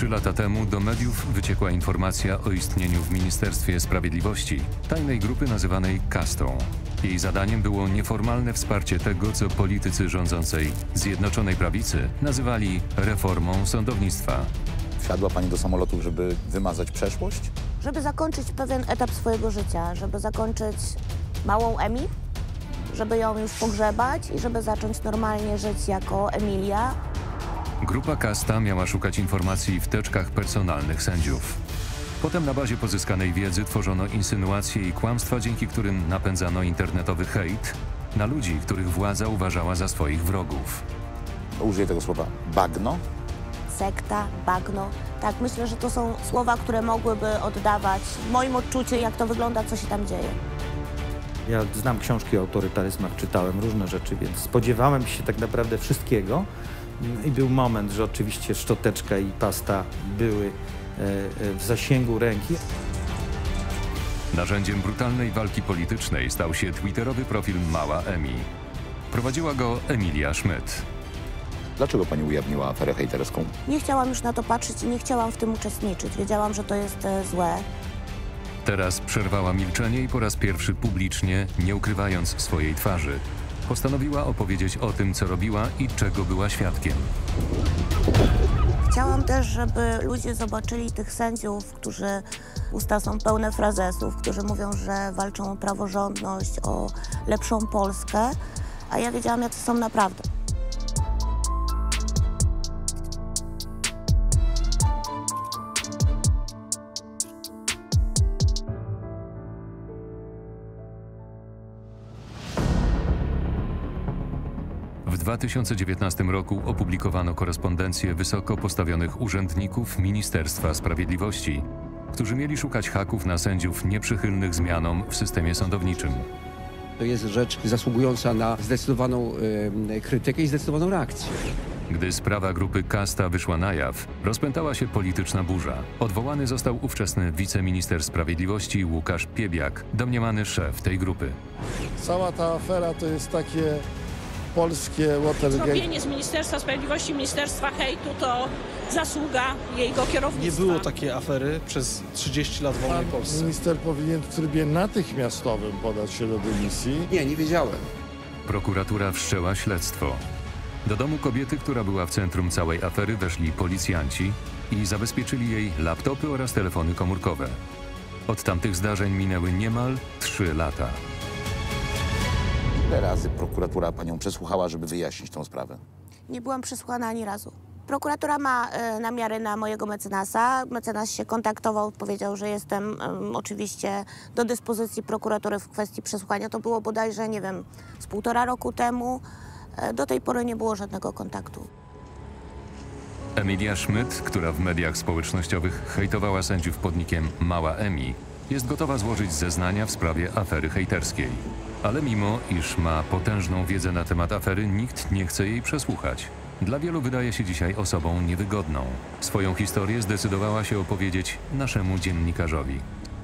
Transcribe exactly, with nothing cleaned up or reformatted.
Trzy lata temu do mediów wyciekła informacja o istnieniu w Ministerstwie Sprawiedliwości tajnej grupy nazywanej Kastą. Jej zadaniem było nieformalne wsparcie tego, co politycy rządzącej Zjednoczonej Prawicy nazywali reformą sądownictwa. Wsiadła pani do samolotu, żeby wymazać przeszłość? Żeby zakończyć pewien etap swojego życia, żeby zakończyć małą Emi, żeby ją już pogrzebać i żeby zacząć normalnie żyć jako Emilia. Grupa Kasta miała szukać informacji w teczkach personalnych sędziów. Potem na bazie pozyskanej wiedzy tworzono insynuacje i kłamstwa, dzięki którym napędzano internetowy hejt na ludzi, których władza uważała za swoich wrogów. Użyję tego słowa bagno. Sekta, bagno. Tak, myślę, że to są słowa, które mogłyby oddawać moim odczuciu, jak to wygląda, co się tam dzieje. Ja znam książki o autorytaryzmach, czytałem różne rzeczy, więc spodziewałem się tak naprawdę wszystkiego. I był moment, że oczywiście szczoteczka i pasta były w zasięgu ręki. Narzędziem brutalnej walki politycznej stał się twitterowy profil Mała Emi. Prowadziła go Emilia Schmidt. Dlaczego pani ujawniła aferę hejterską? Nie chciałam już na to patrzeć i nie chciałam w tym uczestniczyć. Wiedziałam, że to jest e, złe. Teraz przerwała milczenie i po raz pierwszy publicznie, nie ukrywając swojej twarzy, postanowiła opowiedzieć o tym, co robiła i czego była świadkiem. Chciałam też, żeby ludzie zobaczyli tych sędziów, którzy usta są pełne frazesów, którzy mówią, że walczą o praworządność, o lepszą Polskę, a ja wiedziałam, jak to są naprawdę. W dwa tysiące dziewiętnastym roku opublikowano korespondencję wysoko postawionych urzędników Ministerstwa Sprawiedliwości, którzy mieli szukać haków na sędziów nieprzychylnych zmianom w systemie sądowniczym. To jest rzecz zasługująca na zdecydowaną y, krytykę i zdecydowaną reakcję. Gdy sprawa grupy Kasta wyszła na jaw, rozpętała się polityczna burza. Odwołany został ówczesny wiceminister sprawiedliwości Łukasz Piebiak, domniemany szef tej grupy. Cała ta afera to jest takie polskie Watergate. Zrobienie z Ministerstwa Sprawiedliwości Ministerstwa Hejtu to zasługa jego kierownictwa. Nie było takiej afery przez trzydzieści lat w wolnej Pan Polsce. minister powinien w trybie natychmiastowym podać się do dymisji. Nie, nie wiedziałem. Prokuratura wszczęła śledztwo. Do domu kobiety, która była w centrum całej afery, weszli policjanci i zabezpieczyli jej laptopy oraz telefony komórkowe. Od tamtych zdarzeń minęły niemal trzy lata. Ile razy prokuratura panią przesłuchała, żeby wyjaśnić tą sprawę? Nie byłam przesłuchana ani razu. Prokuratura ma e, namiary na mojego mecenasa. Mecenas się kontaktował, powiedział, że jestem e, oczywiście do dyspozycji prokuratury w kwestii przesłuchania. To było bodajże, nie wiem, z półtora roku temu. E, do tej pory nie było żadnego kontaktu. Emilia Schmidt, która w mediach społecznościowych hejtowała sędziów pod nickiem Mała Emi, jest gotowa złożyć zeznania w sprawie afery hejterskiej. Ale mimo, iż ma potężną wiedzę na temat afery, nikt nie chce jej przesłuchać. Dla wielu wydaje się dzisiaj osobą niewygodną. Swoją historię zdecydowała się opowiedzieć naszemu dziennikarzowi.